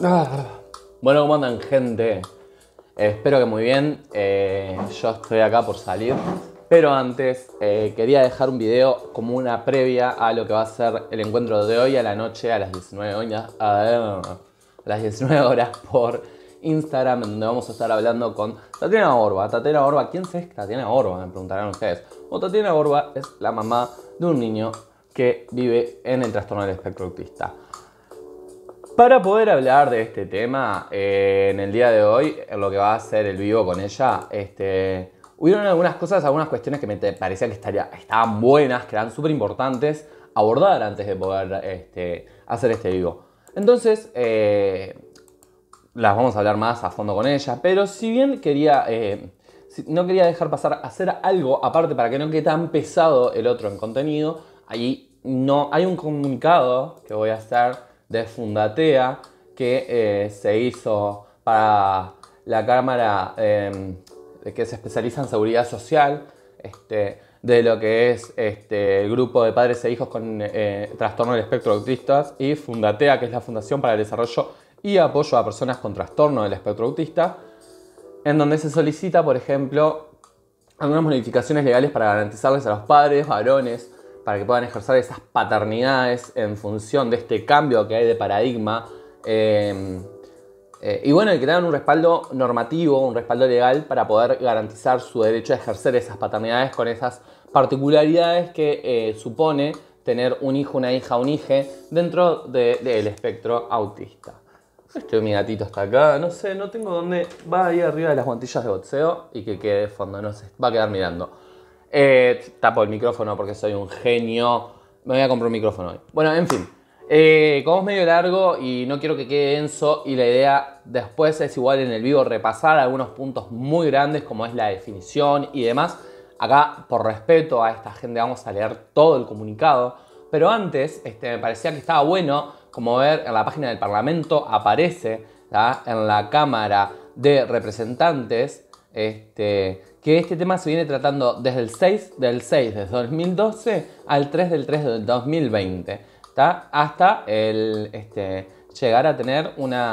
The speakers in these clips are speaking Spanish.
Bueno, ¿cómo andan, gente? Espero que muy bien. Yo estoy acá por salir. Pero antes quería dejar un video como una previa a lo que va a ser el encuentro de hoy a la noche a las 19 horas, a las 19 horas por Instagram, donde vamos a estar hablando con Tatiana Borba. Tatiana Borba, ¿quién es Tatiana Borba? Me preguntarán ustedes. Bueno, Tatiana Borba es la mamá de un niño que vive en el trastorno del espectro autista. Para poder hablar de este tema, en el día de hoy, en lo que va a ser el vivo con ella, hubieron algunas cosas, algunas cuestiones que me parecía que estaban buenas, que eran súper importantes abordar antes de poder hacer este vivo. Entonces, las vamos a hablar más a fondo con ella, pero si bien no quería dejar pasar a hacer algo aparte para que no quede tan pesado el otro en contenido, ahí no hay un comunicado que voy a hacer de Fundatea que se hizo para la Cámara que se especializa en seguridad social, de lo que es el grupo de padres e hijos con trastorno del espectro autistas, y Fundatea, que es la Fundación para el Desarrollo y Apoyo a Personas con Trastorno del Espectro Autista, en donde se solicita, por ejemplo, algunas modificaciones legales para garantizarles a los padres varones para que puedan ejercer esas paternidades en función de este cambio que hay de paradigma. Y bueno, que tengan un respaldo normativo, un respaldo legal para poder garantizar su derecho a ejercer esas paternidades con esas particularidades que supone tener un hijo, una hija, un hije dentro del espectro autista. Mi gatito está acá, no sé, no tengo dónde. Va ahí arriba de las guantillas de boxeo y que quede de fondo, no sé, va a quedar mirando. Tapo el micrófono porque soy un genio. Me voy a comprar un micrófono hoy. Bueno, en fin. Como es medio largo y no quiero que quede denso, y la idea después es igual en el vivo repasar algunos puntos muy grandes como es la definición y demás. Acá, por respeto a esta gente, vamos a leer todo el comunicado. Pero antes, me parecía que estaba bueno, como ver en la página del Parlamento aparece, ¿tá?, en la Cámara de Representantes, que este tema se viene tratando desde el 6 del 6 de 2012 al 3 del 3 del 2020, ¿tá?, hasta llegar a tener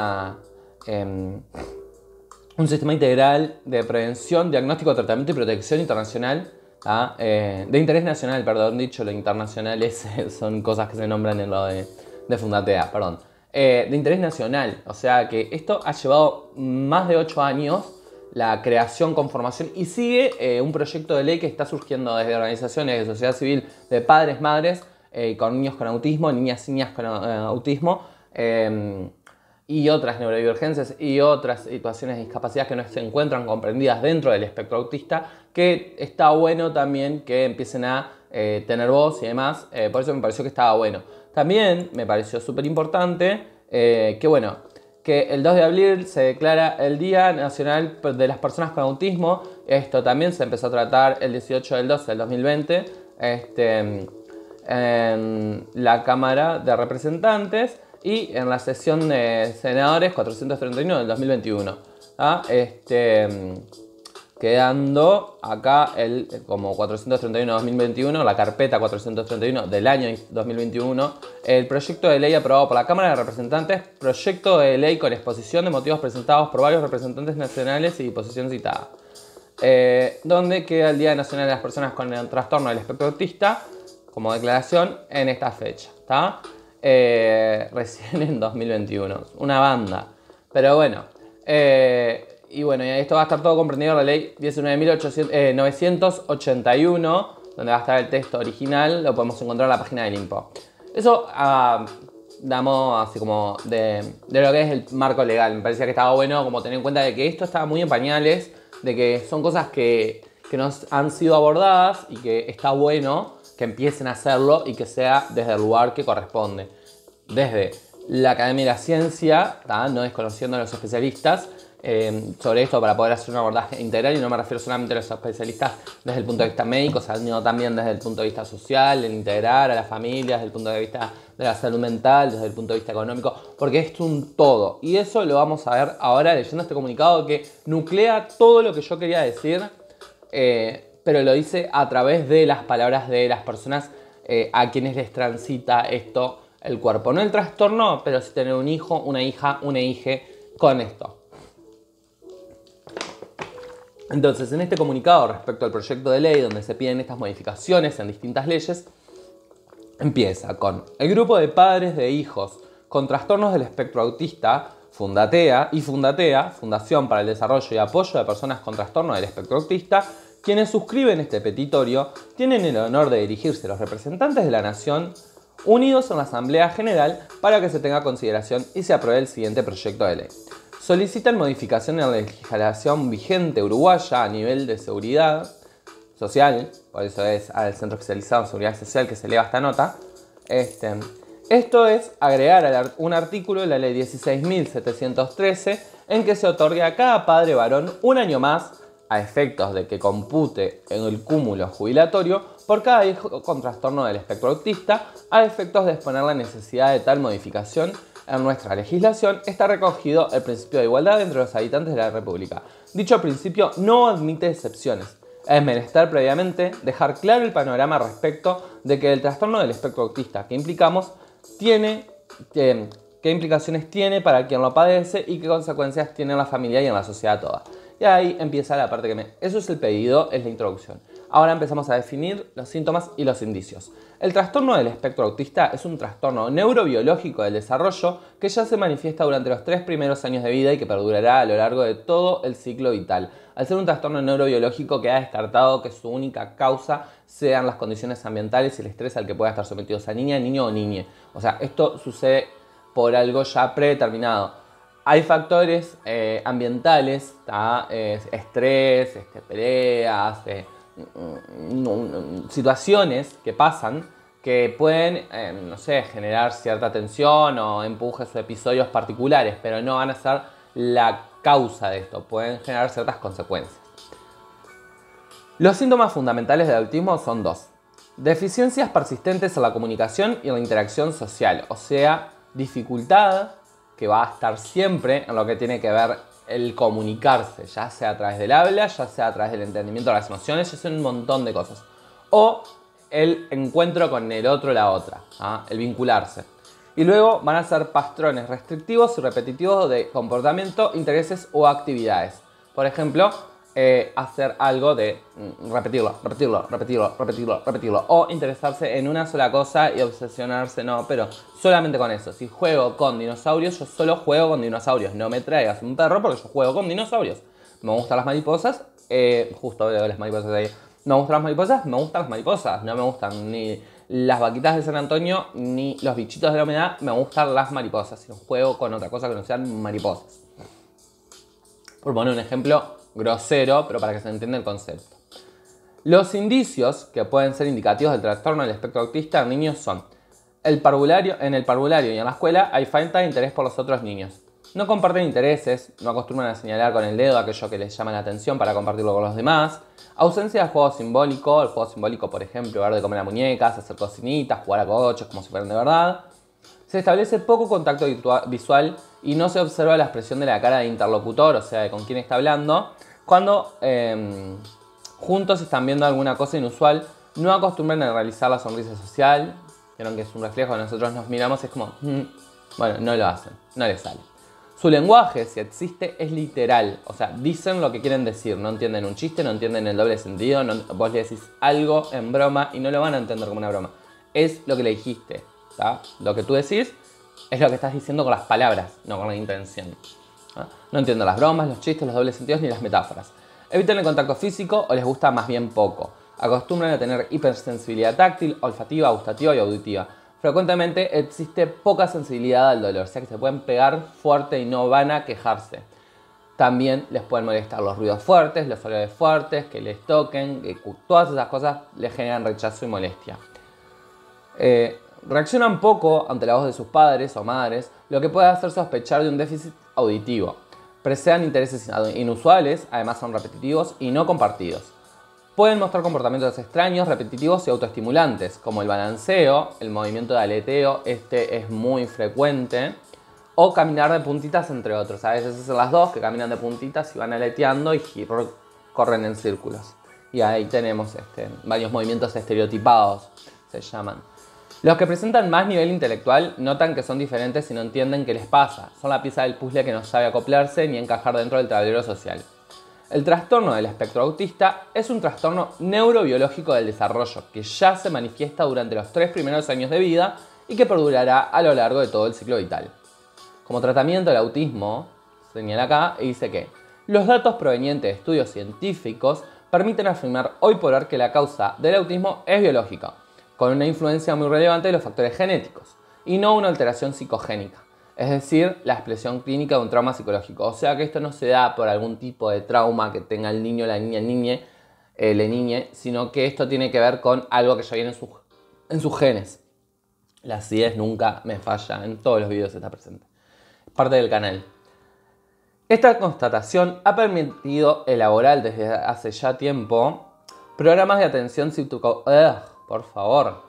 un sistema integral de prevención, diagnóstico, tratamiento y protección internacional, ¿tá?, de interés nacional, perdón, dicho lo internacional son cosas que se nombran en lo de Fundatea, perdón. De interés nacional, o sea que esto ha llevado más de 8 años la creación, conformación, y sigue un proyecto de ley que está surgiendo desde organizaciones de sociedad civil, de padres, madres, con niños con autismo, niñas con autismo, y otras neurodivergencias y otras situaciones de discapacidad que no se encuentran comprendidas dentro del espectro autista, que está bueno también que empiecen a tener voz y demás. Por eso me pareció que estaba bueno. También me pareció súper importante que el 2 de abril se declara el Día Nacional de las Personas con Autismo. Esto también se empezó a tratar el 18 del 12 del 2020 en la Cámara de Representantes y en la sesión de senadores 431 del 2021. ¿Ah? Quedando acá como 431-2021, la carpeta 431 del año 2021, el proyecto de ley aprobado por la Cámara de Representantes, proyecto de ley con exposición de motivos presentados por varios representantes nacionales y disposición citada, donde queda el Día Nacional de las Personas con el Trastorno del Espectro Autista como declaración en esta fecha, ¿tá? Recién en 2021, una banda, pero bueno. Y bueno, esto va a estar todo comprendido en la ley 19.981, donde va a estar el texto original, lo podemos encontrar en la página del INPO. Eso damos así como de lo que es el marco legal. Me parecía que estaba bueno como tener en cuenta de que esto estaba muy en pañales, de que son cosas que nos han sido abordadas y que está bueno que empiecen a hacerlo y que sea desde el lugar que corresponde. Desde la Academia de la Ciencia, ¿tá?, no desconociendo a los especialistas sobre esto para poder hacer un abordaje integral, y no me refiero solamente a los especialistas desde el punto de vista médico, sino también desde el punto de vista social, el integrar a las familias, desde el punto de vista de la salud mental, desde el punto de vista económico, porque es un todo. Y eso lo vamos a ver ahora leyendo este comunicado que nuclea todo lo que yo quería decir, pero lo dice a través de las palabras de las personas a quienes les transita esto el cuerpo. No el trastorno, pero sí tener un hijo, una hija, una hije con esto. Entonces, en este comunicado respecto al proyecto de ley donde se piden estas modificaciones en distintas leyes, empieza con el grupo de padres de hijos con trastornos del espectro autista, Fundatea, Fundación para el Desarrollo y Apoyo de Personas con Trastorno del Espectro Autista, quienes suscriben este petitorio tienen el honor de dirigirse a los representantes de la Nación unidos en la Asamblea General para que se tenga consideración y se apruebe el siguiente proyecto de ley. Solicitan modificación en la legislación vigente uruguaya a nivel de seguridad social, por eso es al Centro Especializado en Seguridad Social que se eleva esta nota. Esto es agregar un artículo de la ley 16.713 en que se otorga a cada padre varón un año más a efectos de que compute en el cúmulo jubilatorio por cada hijo con trastorno del espectro autista, a efectos de exponer la necesidad de tal modificación. En nuestra legislación está recogido el principio de igualdad entre los habitantes de la República. Dicho principio no admite excepciones. Es menester previamente dejar claro el panorama respecto de que el trastorno del espectro autista que implicamos qué implicaciones tiene para quien lo padece y qué consecuencias tiene en la familia y en la sociedad toda. Y ahí empieza la parte Eso es el pedido, es la introducción. Ahora empezamos a definir los síntomas y los indicios. El trastorno del espectro autista es un trastorno neurobiológico del desarrollo que ya se manifiesta durante los 3 primeros años de vida y que perdurará a lo largo de todo el ciclo vital. Al ser un trastorno neurobiológico que ha descartado que su única causa sean las condiciones ambientales y el estrés al que pueda estar sometido esa niña, niño o niñe. O sea, esto sucede por algo ya predeterminado. Hay factores ambientales, estrés, peleas, situaciones que pasan que pueden, generar cierta tensión o empujes o episodios particulares, pero no van a ser la causa de esto, pueden generar ciertas consecuencias. Los síntomas fundamentales del autismo son 2. Deficiencias persistentes en la comunicación y en la interacción social, o sea, dificultad que va a estar siempre en lo que tiene que ver el comunicarse, ya sea a través del habla, ya sea a través del entendimiento de las emociones, ya sea un montón de cosas. O el encuentro con el otro o la otra, el vincularse. Y luego van a ser patrones restrictivos y repetitivos de comportamiento, intereses o actividades. Por ejemplo, hacer algo de repetirlo. O interesarse en una sola cosa y obsesionarse, pero solamente con eso. Si juego con dinosaurios, yo solo juego con dinosaurios. No me traigas un perro porque yo juego con dinosaurios. Me gustan las mariposas, justo veo las mariposas ahí. Me gustan las mariposas, me gustan las mariposas. No me gustan ni las vaquitas de San Antonio ni los bichitos de la humedad, me gustan las mariposas. Si no juego con otra cosa que no sean mariposas. Por poner un ejemplo grosero, pero para que se entienda el concepto. Los indicios que pueden ser indicativos del trastorno del espectro autista en niños son en el parvulario y en la escuela hay falta de interés por los otros niños. No comparten intereses, no acostumbran a señalar con el dedo aquello que les llama la atención para compartirlo con los demás. Ausencia de juego simbólico, el juego simbólico, por ejemplo, dar de comer a muñecas, hacer cocinitas, jugar a coches como si fueran de verdad. Se establece poco contacto visual y no se observa la expresión de la cara del interlocutor, o sea, de con quién está hablando. Cuando juntos están viendo alguna cosa inusual, no acostumbran a realizar la sonrisa social. Vieron que es un reflejo, nosotros nos miramos, es como, bueno, no lo hacen, no les sale. Su lenguaje, si existe, es literal, o sea, dicen lo que quieren decir, no entienden un chiste, no entienden el doble sentido, vos le decís algo en broma y no lo van a entender como una broma. Es lo que le dijiste, ¿tá? Lo que tú decís es lo que estás diciendo con las palabras, no con la intención. No entienden las bromas, los chistes, los dobles sentidos ni las metáforas. Evitan el contacto físico o les gusta más bien poco. Acostumbran a tener hipersensibilidad táctil, olfativa, gustativa y auditiva. Frecuentemente existe poca sensibilidad al dolor, o sea que se pueden pegar fuerte y no van a quejarse. También les pueden molestar los ruidos fuertes, los olores fuertes, que les toquen, que todas esas cosas les generan rechazo y molestia. Reaccionan poco ante la voz de sus padres o madres, lo que puede hacer sospechar de un déficit auditivo. Presean intereses inusuales, además son repetitivos y no compartidos. Pueden mostrar comportamientos extraños, repetitivos y autoestimulantes, como el balanceo, el movimiento de aleteo, es muy frecuente, o caminar de puntitas, entre otros. A veces hacen las dos, que caminan de puntitas y van aleteando y corren en círculos. Y ahí tenemos varios movimientos estereotipados, se llaman. Los que presentan más nivel intelectual notan que son diferentes y no entienden qué les pasa. Son la pieza del puzzle que no sabe acoplarse ni encajar dentro del tablero social. El trastorno del espectro autista es un trastorno neurobiológico del desarrollo que ya se manifiesta durante los 3 primeros años de vida y que perdurará a lo largo de todo el ciclo vital. Como tratamiento del autismo, señala acá y dice que los datos provenientes de estudios científicos permiten afirmar hoy por hoy que la causa del autismo es biológica, con una influencia muy relevante de los factores genéticos, y no una alteración psicogénica, es decir, la expresión clínica de un trauma psicológico. O sea que esto no se da por algún tipo de trauma que tenga el niño, la niña, le niñe, sino que esto tiene que ver con algo que ya viene en sus genes. La acidez nunca me falla, en todos los videos está presente. Parte del canal. Esta constatación ha permitido elaborar desde hace ya tiempo programas de atención por favor.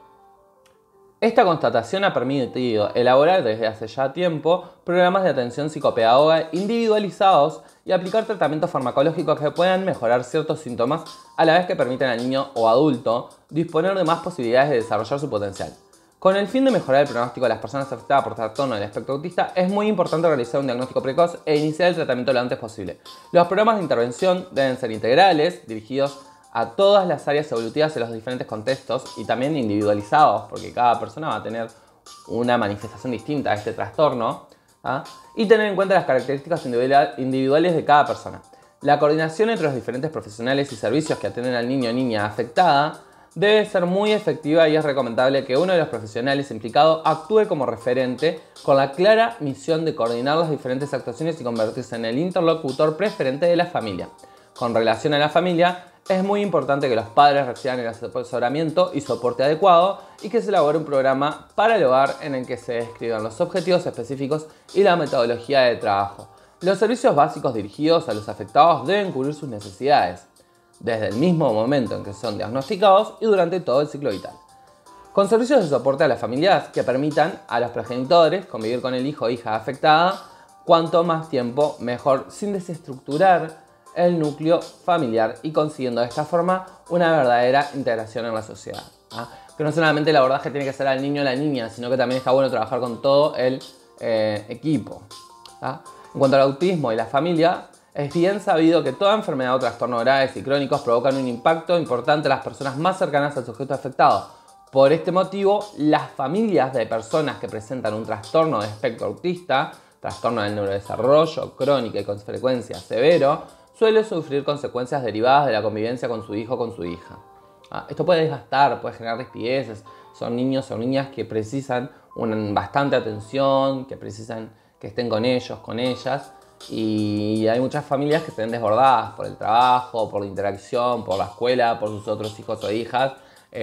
Esta constatación ha permitido elaborar desde hace ya tiempo programas de atención psicopedagoga individualizados y aplicar tratamientos farmacológicos que puedan mejorar ciertos síntomas a la vez que permiten al niño o adulto disponer de más posibilidades de desarrollar su potencial. Con el fin de mejorar el pronóstico de las personas afectadas por trastorno del espectro autista, es muy importante realizar un diagnóstico precoz e iniciar el tratamiento lo antes posible. Los programas de intervención deben ser integrales, dirigidos a todas las áreas evolutivas en los diferentes contextos y también individualizados, porque cada persona va a tener una manifestación distinta a este trastorno, y tener en cuenta las características individuales de cada persona. La coordinación entre los diferentes profesionales y servicios que atienden al niño o niña afectada debe ser muy efectiva y es recomendable que uno de los profesionales implicados actúe como referente con la clara misión de coordinar las diferentes actuaciones y convertirse en el interlocutor preferente de la familia. Con relación a la familia, es muy importante que los padres reciban el asesoramiento y soporte adecuado y que se elabore un programa para el hogar en el que se describan los objetivos específicos y la metodología de trabajo. Los servicios básicos dirigidos a los afectados deben cubrir sus necesidades, desde el mismo momento en que son diagnosticados y durante todo el ciclo vital. Con servicios de soporte a las familias que permitan a los progenitores convivir con el hijo o hija afectada, cuanto más tiempo mejor, sin desestructurar el núcleo familiar y consiguiendo de esta forma una verdadera integración en la sociedad. Que no solamente el abordaje tiene que ser al niño o la niña, sino que también está bueno trabajar con todo el equipo. En cuanto al autismo y la familia, es bien sabido que toda enfermedad o trastorno graves y crónicos provocan un impacto importante a las personas más cercanas al sujeto afectado. Por este motivo, las familias de personas que presentan un trastorno de espectro autista, trastorno del neurodesarrollo crónico y con frecuencia severo, suele sufrir consecuencias derivadas de la convivencia con su hijo o con su hija. Esto puede desgastar, puede generar rispideces. Son niños o niñas que precisan bastante atención, que precisan que estén con ellos, con ellas. Y hay muchas familias que se ven desbordadas por el trabajo, por la interacción, por la escuela, por sus otros hijos o hijas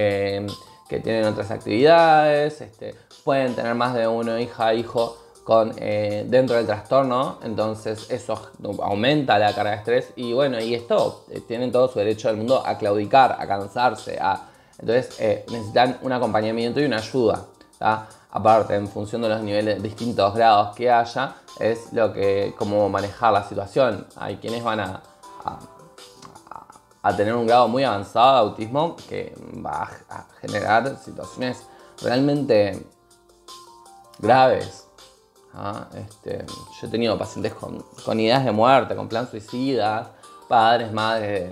que tienen otras actividades. Pueden tener más de uno, hija, hijo, dentro del trastorno, entonces eso aumenta la carga de estrés y bueno, y esto tienen todo su derecho del mundo a claudicar, a cansarse, entonces necesitan un acompañamiento y una ayuda, aparte en función de los niveles, distintos grados que haya, es cómo manejar la situación. Hay quienes van a tener un grado muy avanzado de autismo que va a generar situaciones realmente graves. Yo he tenido pacientes con ideas de muerte, con plan suicida, padres, madres,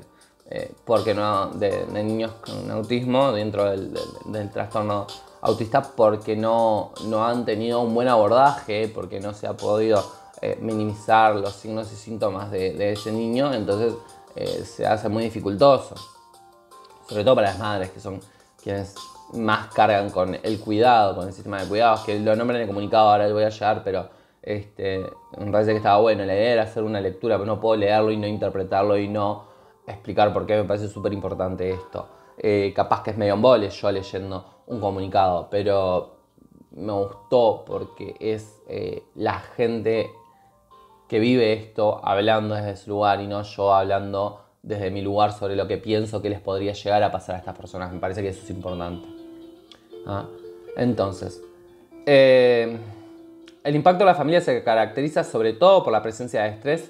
de niños con autismo dentro del trastorno autista porque no han tenido un buen abordaje, porque no se ha podido minimizar los signos y síntomas de ese niño, entonces se hace muy dificultoso, sobre todo para las madres que son quienes más cargan con el cuidado, con el sistema de cuidados, que lo nombran en el comunicado, ahora le voy a llegar, pero me parece que estaba bueno. La idea era hacer una lectura, pero no puedo leerlo y no interpretarlo y no explicar por qué me parece súper importante esto. Capaz que es medio embole yo leyendo un comunicado, pero me gustó porque es la gente que vive esto hablando desde su lugar y no yo hablando desde mi lugar sobre lo que pienso que les podría llegar a pasar a estas personas. Me parece que eso es importante. Entonces, el impacto de la familia se caracteriza sobre todo por la presencia de estrés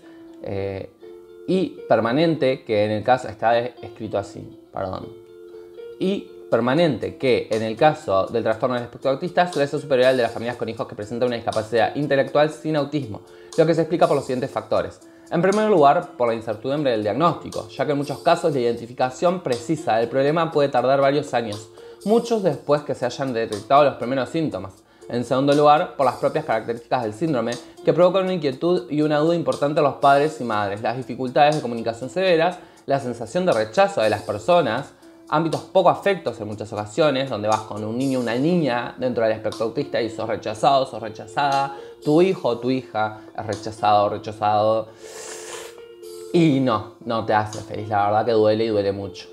y permanente, que en el caso está escrito así, y permanente que, en el caso del trastorno del espectro autista, suele ser superior al de las familias con hijos que presentan una discapacidad intelectual sin autismo, lo que se explica por los siguientes factores. En primer lugar, por la incertidumbre del diagnóstico, ya que en muchos casos la identificación precisa del problema puede tardar varios años, muchos después que se hayan detectado los primeros síntomas. En segundo lugar, por las propias características del síndrome, que provocan una inquietud y una duda importante en los padres y madres, las dificultades de comunicación severas, la sensación de rechazo de las personas, ámbitos poco afectos en muchas ocasiones, donde vas con un niño o una niña dentro del espectro autista y sos rechazado, sos rechazada, tu hijo o tu hija es rechazado o rechazado, y no te hace feliz, la verdad que duele y duele mucho.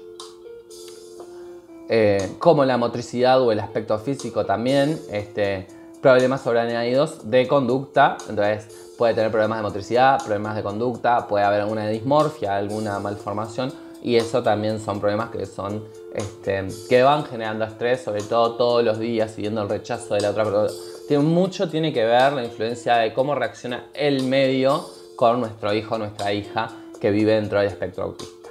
Como la motricidad o el aspecto físico también, problemas sobreañadidos de conducta, entonces puede tener problemas de motricidad, problemas de conducta, puede haber alguna dismorfia, alguna malformación, y eso también son problemas que van generando estrés, sobre todo todos los días, siguiendo el rechazo de la otra persona. Mucho tiene que ver la influencia de cómo reacciona el medio con nuestro hijo o nuestra hija que vive dentro del espectro autista.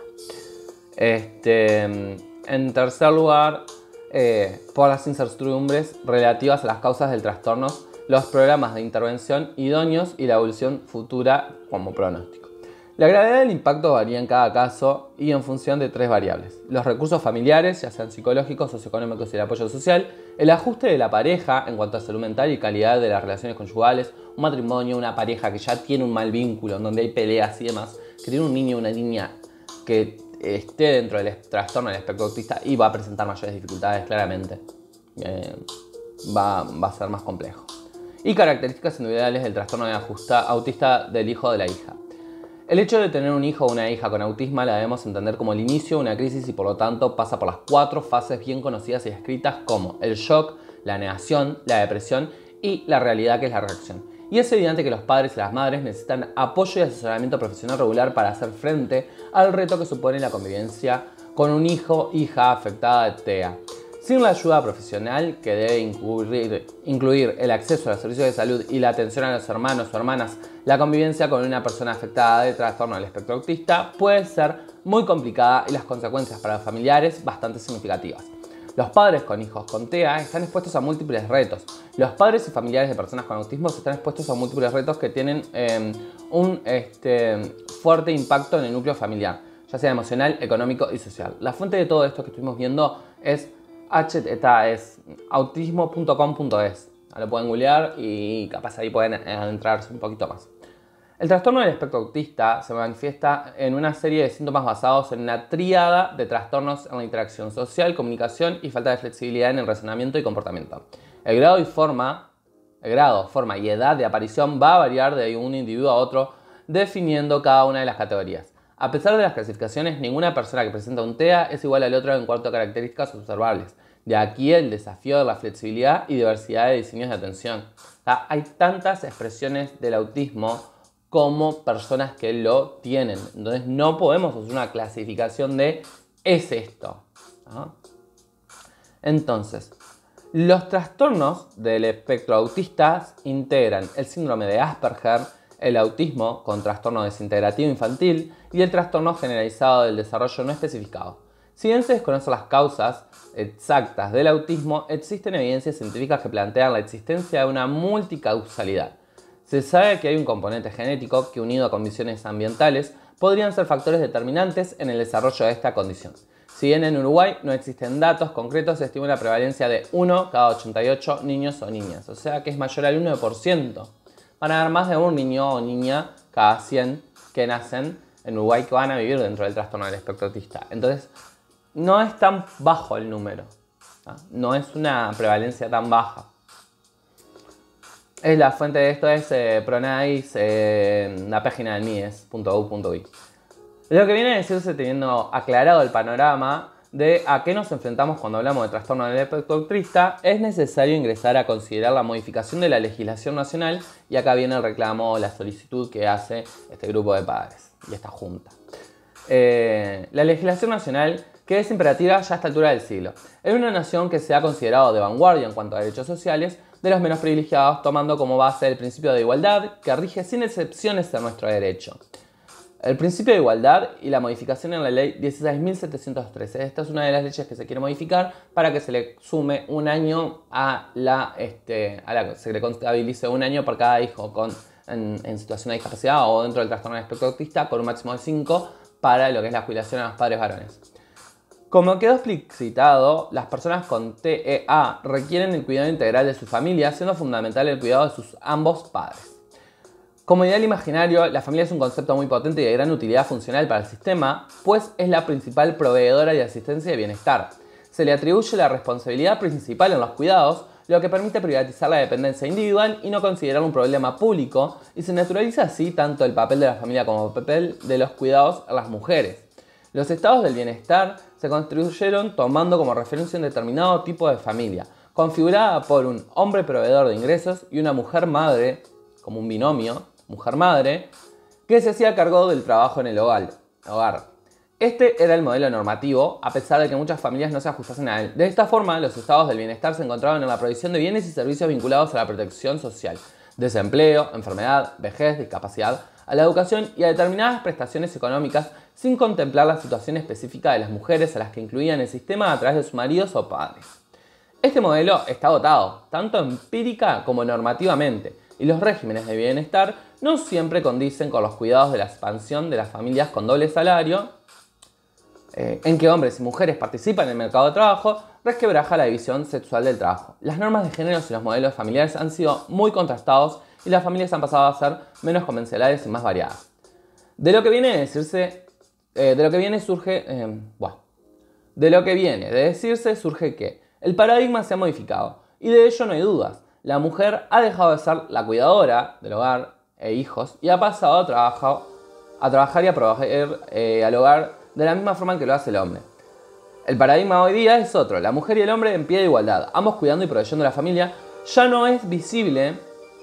En tercer lugar, por las incertidumbres relativas a las causas del trastorno, los programas de intervención idóneos y la evolución futura como pronóstico. La gravedad del impacto varía en cada caso y en función de tres variables: los recursos familiares, ya sean psicológicos, socioeconómicos y el apoyo social, el ajuste de la pareja en cuanto a salud mental y calidad de las relaciones conyugales, un matrimonio, una pareja que ya tiene un mal vínculo, en donde hay peleas y demás, que tiene un niño o una niña que esté dentro del trastorno del espectro autista y va a presentar mayores dificultades, claramente. Va a ser más complejo. Y características individuales del trastorno autista del hijo o de la hija. El hecho de tener un hijo o una hija con autismo la debemos entender como el inicio de una crisis y por lo tanto pasa por las 4 fases bien conocidas y escritas como el shock, la negación, la depresión y la realidad, que es la reacción. Y es evidente que los padres y las madres necesitan apoyo y asesoramiento profesional regular para hacer frente al reto que supone la convivencia con un hijo o hija afectada de TEA. Sin la ayuda profesional, que debe incluir el acceso a los servicios de salud y la atención a los hermanos o hermanas, la convivencia con una persona afectada de trastorno del espectro autista puede ser muy complicada y las consecuencias para los familiares bastante significativas. Los padres con hijos con TEA están expuestos a múltiples retos. Los padres y familiares de personas con autismo están expuestos a múltiples retos que tienen un fuerte impacto en el núcleo familiar, ya sea emocional, económico y social. La fuente de todo esto que estuvimos viendo es autismo.com.es. Lo pueden googlear y capaz ahí pueden adentrarse un poquito más. El trastorno del espectro autista se manifiesta en una serie de síntomas basados en una tríada de trastornos en la interacción social, comunicación y falta de flexibilidad en el razonamiento y comportamiento. El grado, forma y edad de aparición va a variar de un individuo a otro, definiendo cada una de las categorías. A pesar de las clasificaciones, ninguna persona que presenta un TEA es igual al otro en cuanto a características observables. De aquí el desafío de la flexibilidad y diversidad de diseños de atención. Hay tantas expresiones del autismo como personas que lo tienen. Entonces no podemos hacer una clasificación de es esto, ¿no? Entonces, los trastornos del espectro autista integran el síndrome de Asperger, el autismo con trastorno desintegrativo infantil y el trastorno generalizado del desarrollo no especificado. Si bien se desconocen las causas exactas del autismo, existen evidencias científicas que plantean la existencia de una multicausalidad. Se sabe que hay un componente genético que, unido a condiciones ambientales, podrían ser factores determinantes en el desarrollo de esta condición. Si bien en Uruguay no existen datos concretos, se estima una prevalencia de 1 cada 88 niños o niñas, o sea que es mayor al 1%. Van a haber más de un niño o niña cada 100 que nacen en Uruguay que van a vivir dentro del trastorno del espectro autista. Entonces, no es tan bajo el número, no es una prevalencia tan baja. La fuente de esto es PRONAIS, la página del MIDES.gov.uy. Lo que viene a decirse, teniendo aclarado el panorama de a qué nos enfrentamos cuando hablamos de trastorno del espectro autista, es necesario ingresar a considerar la modificación de la legislación nacional, y acá viene el reclamo o la solicitud que hace este grupo de padres y esta junta. La legislación nacional, que es imperativa ya a esta altura del siglo, en una nación que se ha considerado de vanguardia en cuanto a derechos sociales de los menos privilegiados, tomando como base el principio de igualdad que rige sin excepciones en nuestro derecho. El principio de igualdad y la modificación en la ley 16.713. Esta es una de las leyes que se quiere modificar para que se le sume un año se le contabilice un año por cada hijo en situación de discapacidad o dentro del trastorno del espectro autista, con un máximo de 5 para lo que es la jubilación a los padres varones. Como quedó explicitado, las personas con TEA requieren el cuidado integral de su familia, siendo fundamental el cuidado de sus ambos padres. Como ideal imaginario, la familia es un concepto muy potente y de gran utilidad funcional para el sistema, pues es la principal proveedora de asistencia y bienestar. Se le atribuye la responsabilidad principal en los cuidados, lo que permite privatizar la dependencia individual y no considerarlo un problema público, y se naturaliza así tanto el papel de la familia como el papel de los cuidados a las mujeres. Los estados del bienestar se construyeron tomando como referencia un determinado tipo de familia, configurada por un hombre proveedor de ingresos y una mujer madre, como un binomio, mujer-madre, que se hacía cargo del trabajo en el hogar. Este era el modelo normativo, a pesar de que muchas familias no se ajustasen a él. De esta forma, los estados del bienestar se encontraban en la provisión de bienes y servicios vinculados a la protección social, desempleo, enfermedad, vejez, discapacidad, a la educación y a determinadas prestaciones económicas, sin contemplar la situación específica de las mujeres a las que incluían el sistema a través de sus maridos o padres. Este modelo está agotado, tanto empírica como normativamente, y los regímenes de bienestar no siempre condicen con los cuidados de la expansión de las familias con doble salario, en que hombres y mujeres participan en el mercado de trabajo, resquebraja la división sexual del trabajo. Las normas de género y los modelos familiares han sido muy contrastados y las familias han pasado a ser menos convencionales y más variadas. De lo que viene de decirse surge que el paradigma se ha modificado, y de ello no hay dudas. La mujer ha dejado de ser la cuidadora del hogar e hijos y ha pasado a trabajar y a proveer al hogar de la misma forma en que lo hace el hombre. El paradigma hoy día es otro: la mujer y el hombre en pie de igualdad, ambos cuidando y proveyendo la familia. Ya no es visible,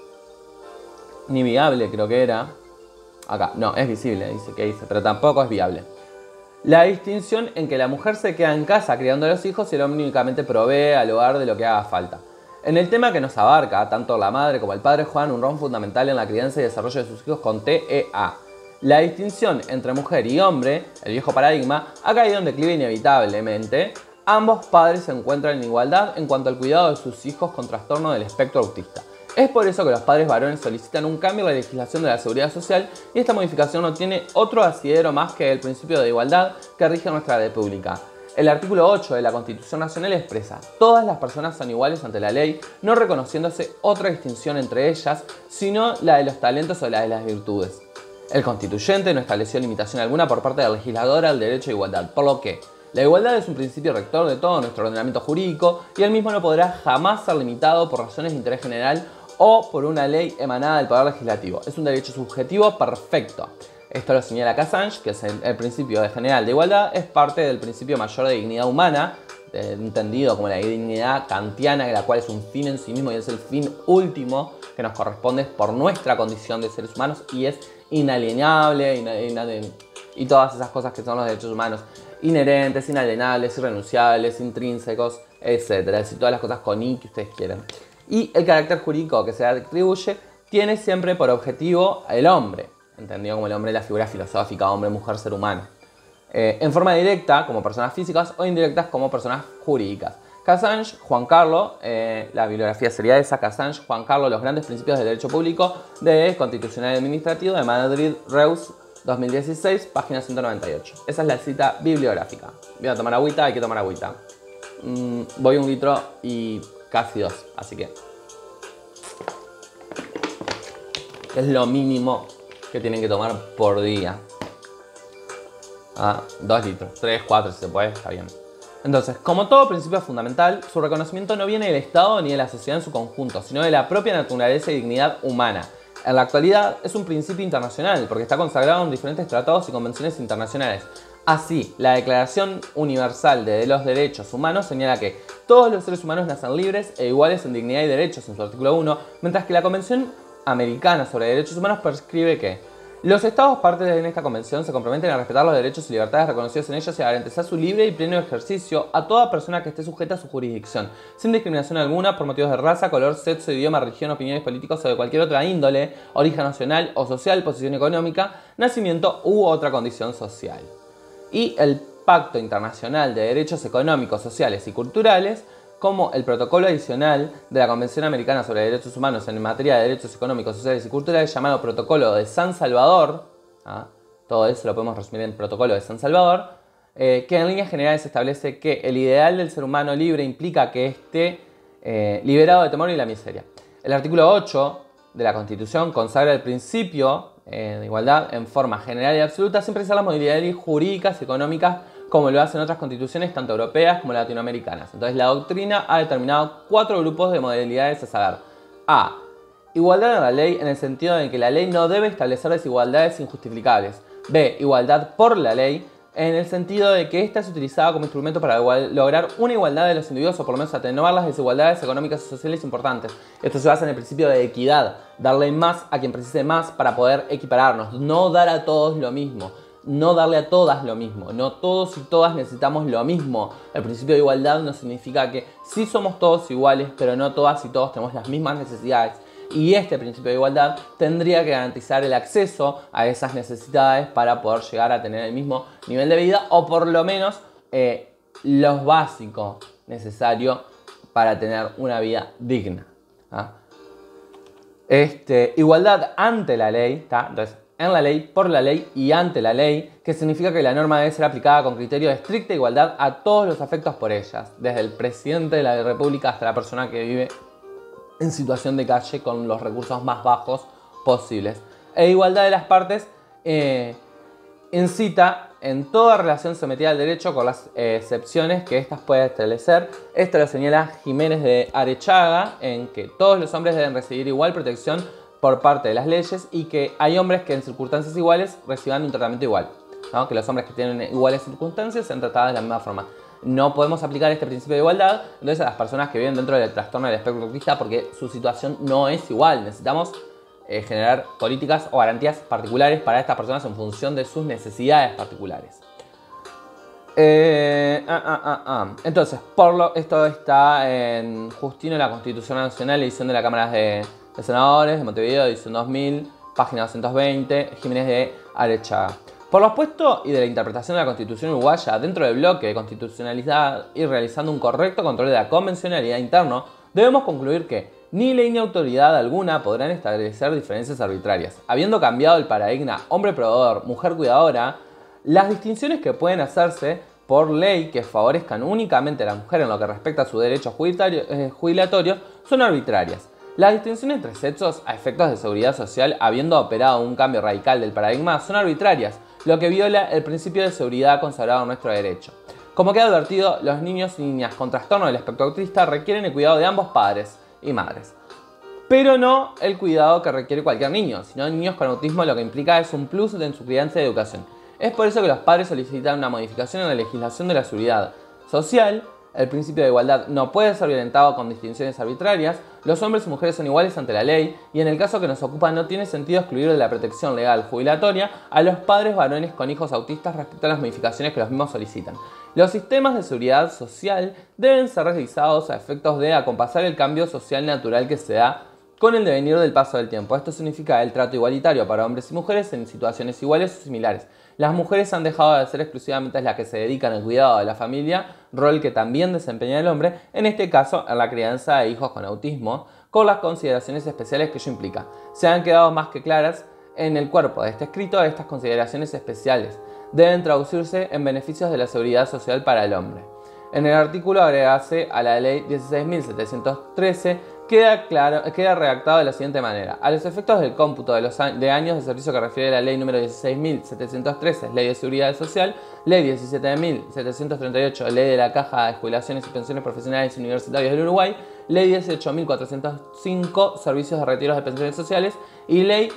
ni viable creo que era, acá, no, es visible, pero tampoco es viable, la distinción en que la mujer se queda en casa criando a los hijos y el hombre únicamente provee al hogar de lo que haga falta. En el tema que nos abarca, tanto la madre como el padre juegan un rol fundamental en la crianza y desarrollo de sus hijos con TEA. La distinción entre mujer y hombre, el viejo paradigma, ha caído en declive inevitablemente. Ambos padres se encuentran en igualdad en cuanto al cuidado de sus hijos con trastorno del espectro autista. Es por eso que los padres varones solicitan un cambio en la legislación de la seguridad social, y esta modificación no tiene otro asidero más que el principio de igualdad que rige nuestra república. El artículo 8 de la Constitución Nacional expresa: todas las personas son iguales ante la ley, no reconociéndose otra distinción entre ellas, sino la de los talentos o la de las virtudes. El constituyente no estableció limitación alguna por parte del legislador al derecho a igualdad, por lo que la igualdad es un principio rector de todo nuestro ordenamiento jurídico, y el mismo no podrá jamás ser limitado por razones de interés general o por una ley emanada del Poder Legislativo. Es un derecho subjetivo perfecto. Esto lo señala Cassange, que es el principio general de igualdad, es parte del principio mayor de dignidad humana, entendido como la dignidad kantiana, la cual es un fin en sí mismo y es el fin último que nos corresponde por nuestra condición de seres humanos, y es inalienable, y todas esas cosas que son los derechos humanos: inherentes, inalienables, irrenunciables, intrínsecos, etc. Es decir, todas las cosas con I que ustedes quieran. Y el carácter jurídico que se atribuye tiene siempre por objetivo el hombre, entendido como el hombre, la figura filosófica, hombre, mujer, ser humano, en forma directa como personas físicas o indirectas como personas jurídicas. Cassange, Juan Carlos, la bibliografía sería esa: Cassange, Juan Carlos, los grandes principios del derecho público de Constitucional y Administrativo, de Madrid, Reus, 2016, página 198. Esa es la cita bibliográfica. Voy a tomar agüita, hay que tomar agüita. Voy 1 litro y casi 2, así que es lo mínimo que tienen que tomar por día. 2 litros, 3, 4 si se puede, está bien. Entonces, como todo principio fundamental, su reconocimiento no viene del Estado ni de la sociedad en su conjunto, sino de la propia naturaleza y dignidad humana. En la actualidad es un principio internacional porque está consagrado en diferentes tratados y convenciones internacionales. Así, la Declaración Universal de los Derechos Humanos señala que todos los seres humanos nacen libres e iguales en dignidad y derechos en su artículo 1, mientras que la Convención Americana sobre Derechos Humanos prescribe que Los estados partes en esta convención se comprometen a respetar los derechos y libertades reconocidos en ellos y a garantizar su libre y pleno ejercicio a toda persona que esté sujeta a su jurisdicción, sin discriminación alguna por motivos de raza, color, sexo, idioma, religión, opiniones políticas o de cualquier otra índole, origen nacional o social, posición económica, nacimiento u otra condición social. Y el Pacto Internacional de Derechos Económicos, Sociales y Culturales, como el protocolo adicional de la Convención Americana sobre Derechos Humanos en materia de derechos económicos, sociales y culturales, llamado Protocolo de San Salvador, todo eso lo podemos resumir en Protocolo de San Salvador, que en líneas generales establece que el ideal del ser humano libre implica que esté liberado de temor y la miseria. El artículo 8 de la Constitución consagra el principio de igualdad en forma general y absoluta, sin precisar las modalidades jurídicas y económicas como lo hacen otras constituciones tanto europeas como latinoamericanas. Entonces la doctrina ha determinado 4 grupos de modalidades a saber: A. Igualdad en la ley en el sentido de que la ley no debe establecer desigualdades injustificables. B. Igualdad por la ley en el sentido de que ésta es utilizada como instrumento para lograr una igualdad de los individuos o por lo menos atenuar las desigualdades económicas y sociales importantes. Esto se basa en el principio de equidad, darle más a quien precise más para poder equipararnos, no dar a todos lo mismo. No darle a todas lo mismo, no todos y todas necesitamos lo mismo. El principio de igualdad no significa que sí somos todos iguales, pero no todas y todos tenemos las mismas necesidades. Y este principio de igualdad tendría que garantizar el acceso a esas necesidades para poder llegar a tener el mismo nivel de vida o por lo menos lo básico necesario para tener una vida digna. Igualdad ante la ley, entonces, en la ley, por la ley y ante la ley, que significa que la norma debe ser aplicada con criterio de estricta igualdad a todos los afectos por ellas, desde el presidente de la República hasta la persona que vive en situación de calle con los recursos más bajos posibles. E igualdad de las partes incita en toda relación sometida al derecho con las excepciones que éstas pueden establecer. Esto lo señala Jiménez de Arechaga, en que todos los hombres deben recibir igual protección por parte de las leyes y que hay hombres que en circunstancias iguales reciban un tratamiento igual, ¿no? Que los hombres que tienen iguales circunstancias sean tratados de la misma forma. No podemos aplicar este principio de igualdad entonces a las personas que viven dentro del trastorno del espectro autista porque su situación no es igual. Necesitamos generar políticas o garantías particulares para estas personas en función de sus necesidades particulares. Entonces, esto está en Justino, la Constitución Nacional, edición de la Cámara de Senadores de Montevideo, edición 2000, página 220, Jiménez de Arechaga. Por lo expuesto y de la interpretación de la Constitución uruguaya dentro del bloque de constitucionalidad y realizando un correcto control de la convencionalidad interno, debemos concluir que ni ley ni autoridad alguna podrán establecer diferencias arbitrarias. Habiendo cambiado el paradigma hombre proveedor, mujer cuidadora, las distinciones que pueden hacerse por ley que favorezcan únicamente a la mujer en lo que respecta a su derecho jubilatorio son arbitrarias. Las distinciones entre sexos a efectos de seguridad social, habiendo operado un cambio radical del paradigma, son arbitrarias, lo que viola el principio de seguridad consagrado en nuestro derecho. Como queda advertido, los niños y niñas con trastorno del espectro autista requieren el cuidado de ambos padres y madres. Pero no el cuidado que requiere cualquier niño, sino niños con autismo lo que implica es un plus en su crianza y educación. Es por eso que los padres solicitan una modificación en la legislación de la seguridad social. El principio de igualdad no puede ser violentado con distinciones arbitrarias. Los hombres y mujeres son iguales ante la ley y en el caso que nos ocupa no tiene sentido excluir de la protección legal jubilatoria a los padres varones con hijos autistas respecto a las modificaciones que los mismos solicitan. Los sistemas de seguridad social deben ser revisados a efectos de acompasar el cambio social natural que se da con el devenir del paso del tiempo. Esto significa el trato igualitario para hombres y mujeres en situaciones iguales o similares. Las mujeres han dejado de ser exclusivamente las que se dedican al cuidado de la familia, rol que también desempeña el hombre, en este caso en la crianza de hijos con autismo, con las consideraciones especiales que ello implica. Se han quedado más que claras en el cuerpo de este escrito. Estas consideraciones especiales deben traducirse en beneficios de la seguridad social para el hombre. En el artículo agregase a la ley 16.713 queda redactado de la siguiente manera. A los efectos del cómputo de años de servicio que refiere la ley número 16.713, Ley de Seguridad Social, Ley 17.738, Ley de la Caja de Jubilaciones y Pensiones Profesionales y Universitarias del Uruguay, Ley 18.405, Servicios de Retiros de Pensiones Sociales y Ley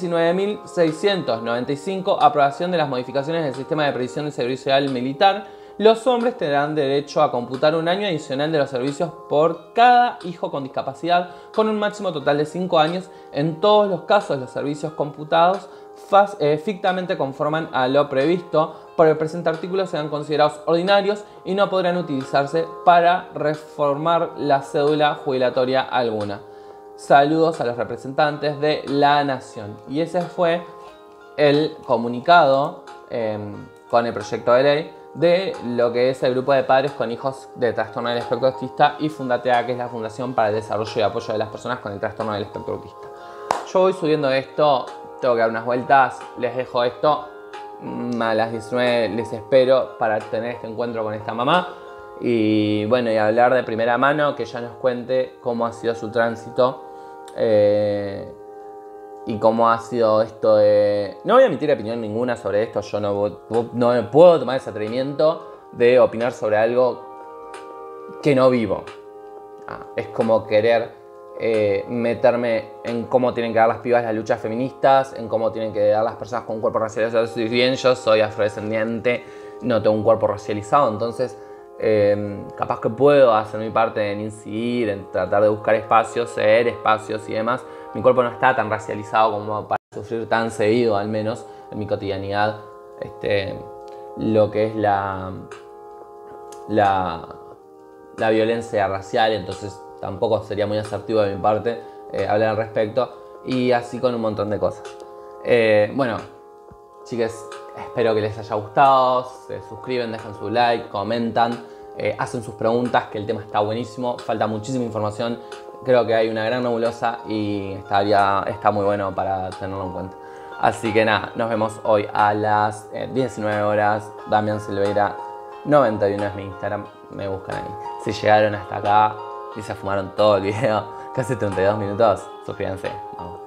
19.695, Aprobación de las modificaciones del Sistema de Previsión del Seguro Social Militar. Los hombres tendrán derecho a computar un año adicional de los servicios por cada hijo con discapacidad, con un máximo total de 5 años. En todos los casos, los servicios computados fictamente conforman a lo previsto por el presente artículo sean considerados ordinarios y no podrán utilizarse para reformar la cédula jubilatoria alguna. Saludos a los representantes de la Nación. Y ese fue el comunicado con el proyecto de ley de lo que es el grupo de padres con hijos de trastorno del espectro autista y Fundatea, que es la Fundación para el Desarrollo y Apoyo de las Personas con el Trastorno del Espectro Autista. Yo voy subiendo esto, tengo que dar unas vueltas, les dejo esto, a las 19 les espero para tener este encuentro con esta mamá y bueno, y hablar de primera mano, que ella nos cuente cómo ha sido su tránsito y cómo ha sido esto de... No voy a emitir opinión ninguna sobre esto, yo no me puedo tomar ese atrevimiento de opinar sobre algo que no vivo. Es como querer meterme en cómo tienen que dar las pibas las luchas feministas, en cómo tienen que dar las personas con un cuerpo racializado. Si bien yo soy afrodescendiente, no tengo un cuerpo racializado, entonces capaz que puedo hacer mi parte en incidir, en tratar de buscar espacios, ceder espacios y demás. Mi cuerpo no está tan racializado como para sufrir tan seguido, al menos en mi cotidianidad, lo que es la violencia racial, entonces tampoco sería muy asertivo de mi parte hablar al respecto, y así con un montón de cosas. Bueno, chicas, espero que les haya gustado, se suscriben, dejan su like, comentan, hacen sus preguntas, que el tema está buenísimo, falta muchísima información, creo que hay una gran nebulosa y está muy bueno para tenerlo en cuenta. Así que nada, nos vemos hoy a las 19 horas, Damián Silveira 91 es mi Instagram, me buscan ahí. Si llegaron hasta acá y se fumaron todo el video, casi 32 minutos, suscríbanse. Vamos.